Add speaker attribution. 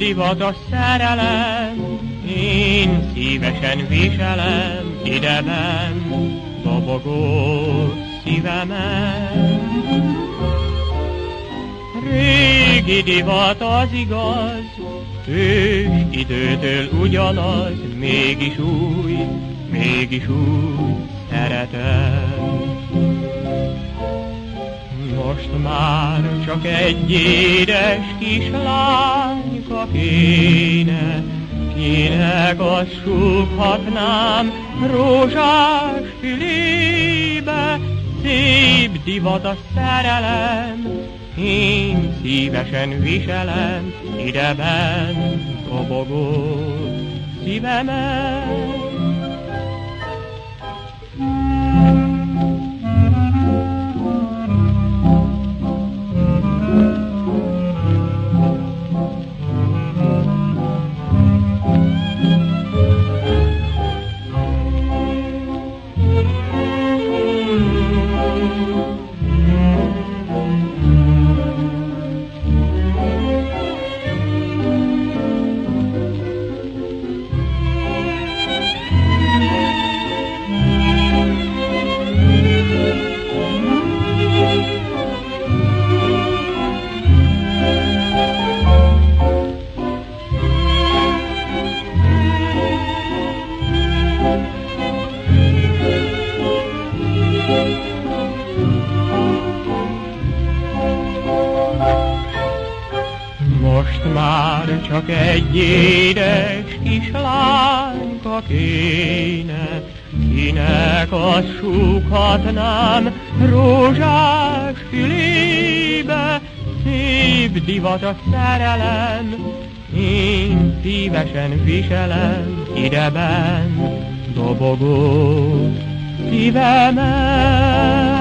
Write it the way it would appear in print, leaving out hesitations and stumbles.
Speaker 1: divat a szerelem, én szívesen viselem ideben dobogó szívemet. Régi divat az igaz, ős időtől ugyanaz, mégis úgy szeretem. Most már csak egy édes kislányka kéne, kinek azt súghatnám rózsás fülébe. Szép divat a szerelem, én szívesen viselem ideben dobogó szívemet. Most már csak egy édes kislányka kéne, kinek azt súghatnám rózsás fülébe. Szép divat a szerelem, én szívesen viselem ideben dobogó szívemet.